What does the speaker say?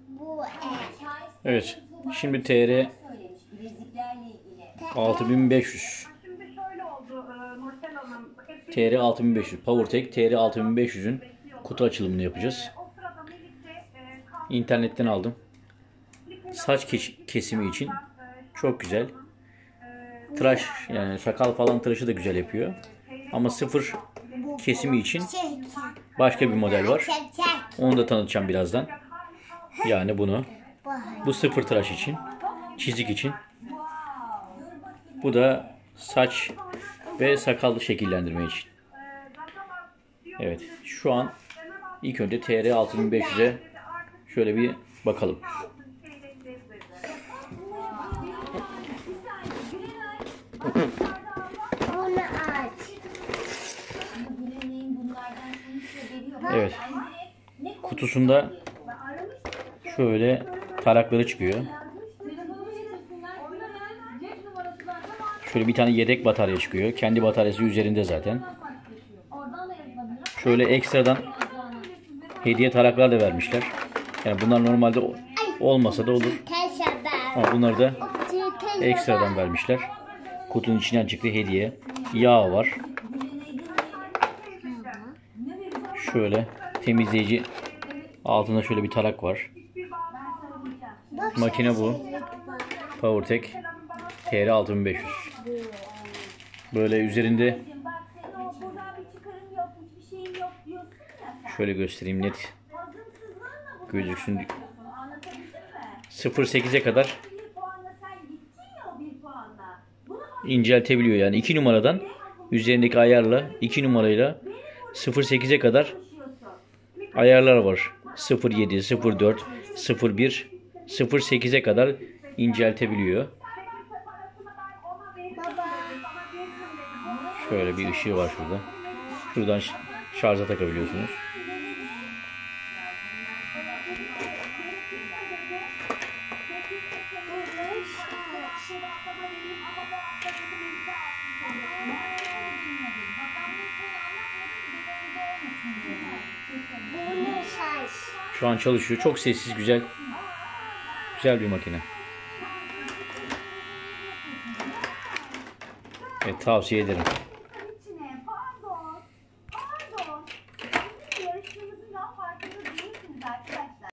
Evet. Şimdi TR 6500. TR 6500. PowerTech TR 6500'ün kutu açılımını yapacağız. İnternetten aldım. Saç kesimi için çok güzel. Tıraş, yani sakal falan tıraşı da güzel yapıyor. Ama sıfır kesimi için başka bir model var. Onu da tanıtacağım birazdan. Yani bunu. Bu sıfır tıraş için. Çizik için. Bu da saç ve sakal şekillendirme için. Evet. Şu an ilk önce TR 6500'e şöyle bir bakalım. Evet. Kutusunda şöyle tarakları çıkıyor. Şöyle bir tane yedek batarya çıkıyor. Kendi bataryası üzerinde zaten. Şöyle ekstradan hediye taraklar da vermişler. Yani bunlar normalde olmasa da olur. Ama bunları da ekstradan vermişler. Kutunun içinden çıktı hediye. Yağ var. Şöyle temizleyici, altında şöyle bir tarak var. Makine bu. PowerTech TR 6500. Böyle üzerinde şöyle göstereyim net gözüksün. 0.8'e kadar inceltebiliyor. Yani 2 numaradan üzerindeki ayarla 2 numarayla 0.8'e kadar ayarlar var. 0.7, 0.4, 0.1, 0.8'e kadar inceltebiliyor. Şöyle bir ışığı var şurada. Şuradan şarja takabiliyorsunuz. Şu an çalışıyor. Çok sessiz, güzel. Güzel bir makine. Evet, tavsiye ederim.